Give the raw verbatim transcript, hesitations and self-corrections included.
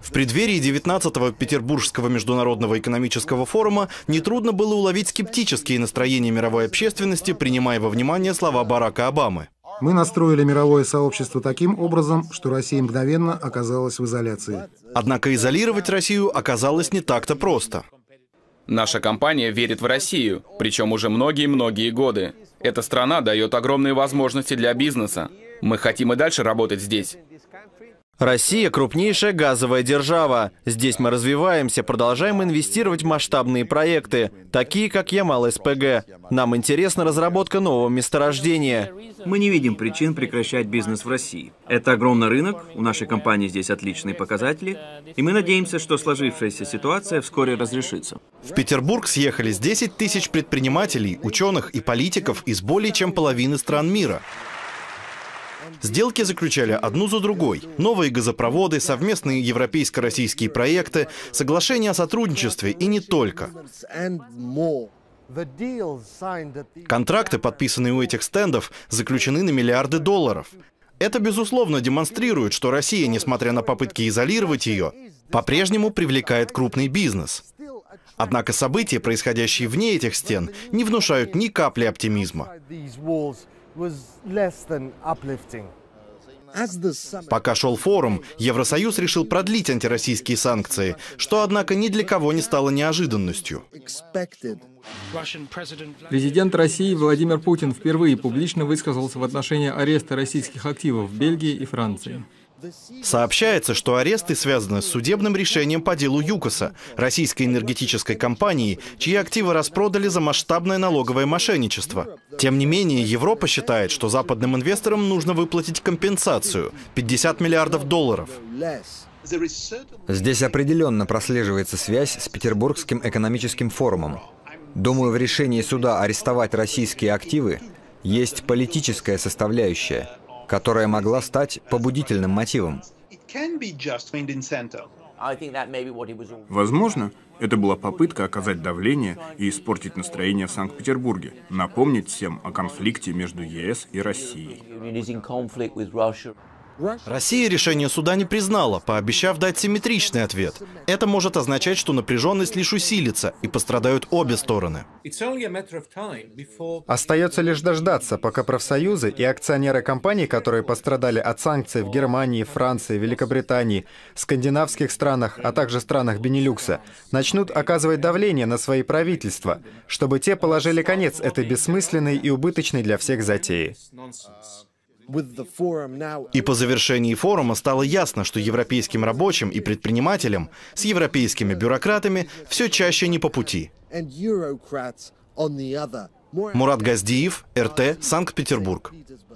В преддверии девятнадцатого Петербургского международного экономического форума нетрудно было уловить скептические настроения мировой общественности, принимая во внимание слова Барака Обамы. Мы настроили мировое сообщество таким образом, что Россия мгновенно оказалась в изоляции. Однако изолировать Россию оказалось не так-то просто. Наша компания верит в Россию, причем уже многие-многие годы. Эта страна дает огромные возможности для бизнеса. Мы хотим и дальше работать здесь. Россия – крупнейшая газовая держава. Здесь мы развиваемся, продолжаем инвестировать в масштабные проекты, такие как Ямал-СПГ. Нам интересна разработка нового месторождения. Мы не видим причин прекращать бизнес в России. Это огромный рынок, у нашей компании здесь отличные показатели, и мы надеемся, что сложившаяся ситуация вскоре разрешится. В Петербург съехались десять тысяч предпринимателей, ученых и политиков из более чем половины стран мира. Сделки заключали одну за другой. Новые газопроводы, совместные европейско-российские проекты, соглашения о сотрудничестве и не только. Контракты, подписанные у этих стендов, заключены на миллиарды долларов. Это, безусловно, демонстрирует, что Россия, несмотря на попытки изолировать ее, по-прежнему привлекает крупный бизнес. Однако события, происходящие вне этих стен, не внушают ни капли оптимизма. Пока шел форум, Евросоюз решил продлить антироссийские санкции, что, однако, ни для кого не стало неожиданностью. Президент России Владимир Путин впервые публично высказался в отношении ареста российских активов в Бельгии и Франции. Сообщается, что аресты связаны с судебным решением по делу ЮКОСа, российской энергетической компании, чьи активы распродали за масштабное налоговое мошенничество. Тем не менее, Европа считает, что западным инвесторам нужно выплатить компенсацию – пятьдесят миллиардов долларов. Здесь определенно прослеживается связь с Петербургским экономическим форумом. Думаю, в решении суда арестовать российские активы есть политическая составляющая, которая могла стать побудительным мотивом. Возможно, это была попытка оказать давление и испортить настроение в Санкт-Петербурге, напомнить всем о конфликте между ЕС и Россией. Россия решение суда не признала, пообещав дать симметричный ответ. Это может означать, что напряженность лишь усилится и пострадают обе стороны. Остается лишь дождаться, пока профсоюзы и акционеры компаний, которые пострадали от санкций в Германии, Франции, Великобритании, скандинавских странах, а также странах Бенилюкса, начнут оказывать давление на свои правительства, чтобы те положили конец этой бессмысленной и убыточной для всех затеи. И по завершении форума стало ясно, что европейским рабочим и предпринимателям с европейскими бюрократами все чаще не по пути. Мурат Газдиев, эр тэ, Санкт-Петербург.